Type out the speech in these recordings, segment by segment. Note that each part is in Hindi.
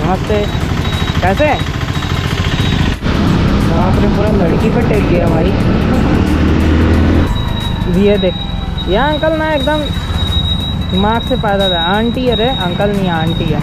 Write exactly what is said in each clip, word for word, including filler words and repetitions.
नमस्ते। कैसे? बाप रे, पूरा लड़की पे टेक गया भाई। ये देख, ये अंकल ना एकदम दिमाग से पैदा था। आंटी है रे, अंकल नहीं आंटी है।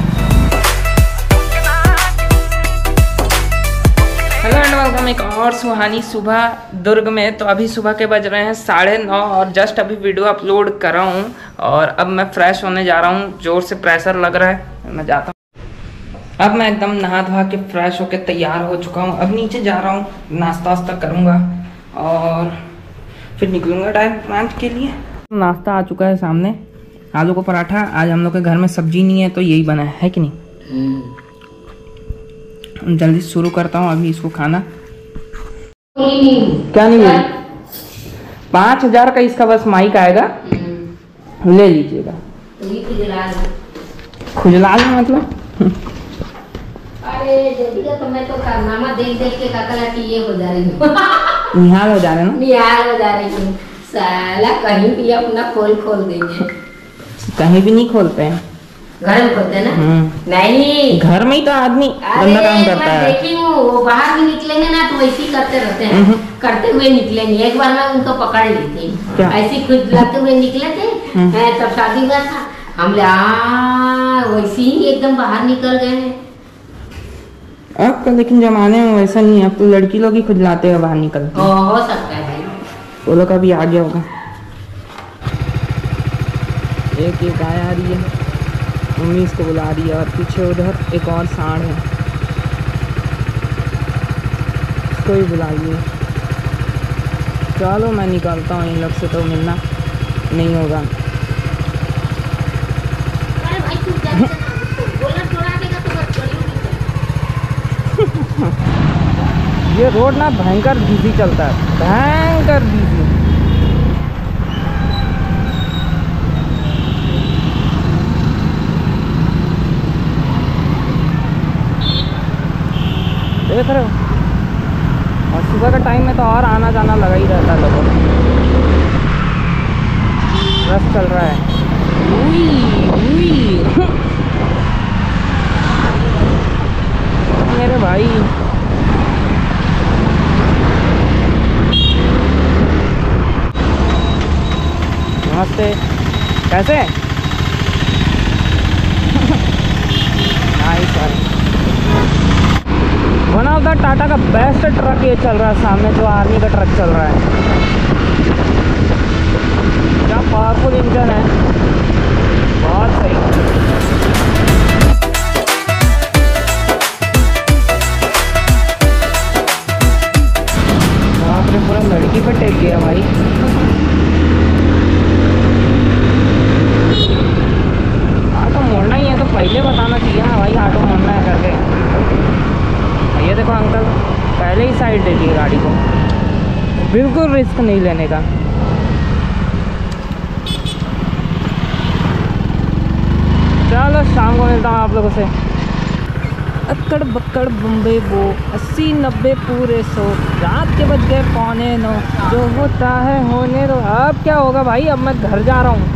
हेलो एंड वेलकम एक और सुहानी सुबह दुर्ग में। तो अभी सुबह के बज रहे हैं साढ़े नौ और जस्ट अभी वीडियो अपलोड कर रहा हूँ और अब मैं फ्रेश होने जा रहा हूँ। जोर से प्रेशर लग रहा है, मैं जाता हूँ। अब मैं एकदम नहा धोआ के फ्रेश होके तैयार हो चुका हूँ। अब नीचे जा रहा हूँ, नाश्ता वास्ता करूँगा और फिर निकलूँगा डायरेक्ट ब्रांच के लिए। नाश्ता आ चुका है सामने, आलू का पराठा। आज हम लोग के घर में सब्जी नहीं है तो यही बना है, है कि नहीं? जल्दी शुरू करता हूँ अभी इसको खाना। क्या नहीं बोली? पाँच हजार का इसका बस माइक आएगा, ले लीजिएगा। खुजलाल में मतलब अरे जल्दी तो मैं तो कारनामा देख देख के काकला की ये हो जा रही हूँ। निहाल हो जा रहे ना? निहाल हो जा रही हूँ। साला कहीं भी अपना खोल खोल देंगे। कहीं भी नहीं खोलते हैं, घर में खोलते हैं ना? नहीं, घर में ही तो आदमी गंदा काम करता है। देखी हूँ, वो बाहर भी निकलेंगे ना तो वैसे ही करते रहते हैं, करते हुए निकलेंगे। एक बार मैं उनको पकड़ ली थी, ऐसे खुद लाते हुए निकले थे, तब शादी हुआ था। हम वैसे ही एकदम बाहर निकल गए हैं। अब तो लेकिन जमाने में वैसा नहीं है, अब तो लड़की लोग ही खुजलाते हैं बाहर निकल के। हो सकता है, वो लोग अभी आ गया होगा। एक एक गाय आ रही है, मम्मी इसको बुला रही है और पीछे उधर एक और सांड है, इसको भी बुला लिए। चलो मैं निकलता हूँ, इन लोग से तो मिलना नहीं होगा। ये रोड ना भयंकर बिजी चलता है, भयंकर बिजी। देख रहे हो, और सुबह का टाइम में तो और आना जाना लगा ही रहता है लोगों का। रश चल रहा है। उई, उई। मेरे भाई नमस्ते। कैसे? नाइस यार। वन ऑफ द टाटा का बेस्ट ट्रक ये चल रहा है सामने, जो आर्मी का ट्रक चल रहा है। क्या पावरफुल इंजन है, बहुत सही। बाप रे, पूरा लड़की पे टेक गया भाई। ऑटो मोड़ना ही है तो पहले बताना चाहिए ना भाई, ऑटो मोड़ना है करके। ये देखो अंकल पहले ही साइड दे दी गाड़ी को, बिल्कुल रिस्क नहीं लेने का। चलो शाम को मिलता हूँ आप लोगों से। अक्कड़ बक्कड़ बम्बे बो, अस्सी नब्बे पूरे सौ, रात के बज गए पौने नौ, जो होता है होने दो। अब क्या होगा भाई, अब मैं घर जा रहा हूँ।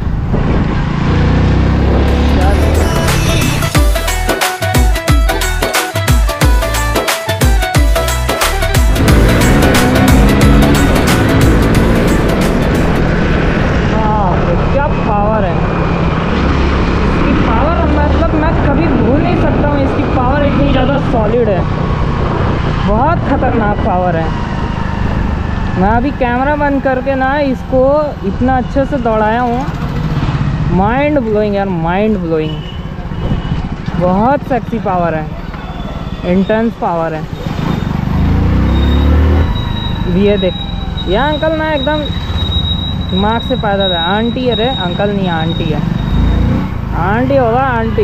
पावर है इसकी, पावर मतलब मैं कभी भूल नहीं सकता हूँ इसकी पावर। इतनी ज़्यादा सॉलिड है, बहुत खतरनाक पावर है। मैं अभी कैमरा बंद करके ना इसको इतना अच्छे से दौड़ाया हूँ, माइंड ब्लोइंग यार, माइंड ब्लोइंग। बहुत सेक्सी पावर है, इंटेंस पावर है। ये देख, ये अंकल ना एकदम दिमाग से पैदा था। आंटी है रे, अंकल नहीं आंटी है। आंटी होगा, आंटी।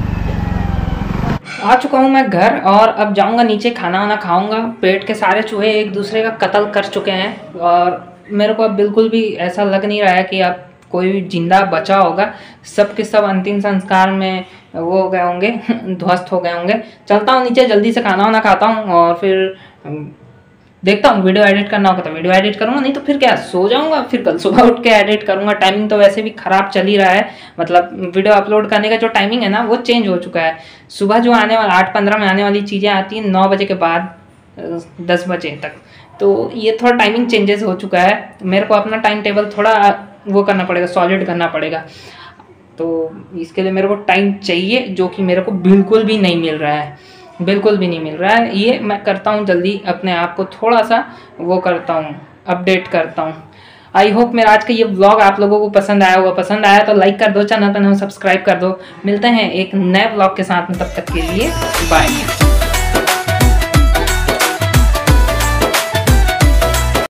आ चुका हूँ मैं घर और अब जाऊँगा नीचे, खाना वाना खाऊँगा। पेट के सारे चूहे एक दूसरे का कत्ल कर चुके हैं और मेरे को अब बिल्कुल भी ऐसा लग नहीं रहा है कि अब कोई भी जिंदा बचा होगा। सब के सब अंतिम संस्कार में वो हो गए होंगे, ध्वस्त हो गए होंगे। चलता हूँ नीचे, जल्दी से खाना वाना खाता हूँ और फिर देखता हूँ, वीडियो एडिट करना होगा तो वीडियो एडिट करूंगा, नहीं तो फिर क्या सो जाऊंगा, फिर कल सुबह उठ के एडिट करूंगा। टाइमिंग तो वैसे भी खराब चल ही रहा है, मतलब वीडियो अपलोड करने का जो टाइमिंग है ना वो चेंज हो चुका है। सुबह जो आने वाला आठ पंद्रह में आने वाली चीज़ें आती हैं नौ बजे के बाद दस बजे तक, तो ये थोड़ा टाइमिंग चेंजेस हो चुका है। मेरे को अपना टाइम टेबल थोड़ा वो करना पड़ेगा, सॉलिड करना पड़ेगा। तो इसके लिए मेरे को टाइम चाहिए, जो कि मेरे को बिल्कुल भी नहीं मिल रहा है, बिल्कुल भी नहीं मिल रहा है। ये मैं करता हूँ जल्दी, अपने आप को थोड़ा सा वो करता हूँ, अपडेट करता हूँ। आई होप मेरा आज का ये व्लॉग आप लोगों को पसंद आया होगा। पसंद आया तो लाइक कर दो, चैनल पर सब्सक्राइब कर दो। मिलते हैं एक नए व्लॉग के साथ में, तब तक के लिए बाय।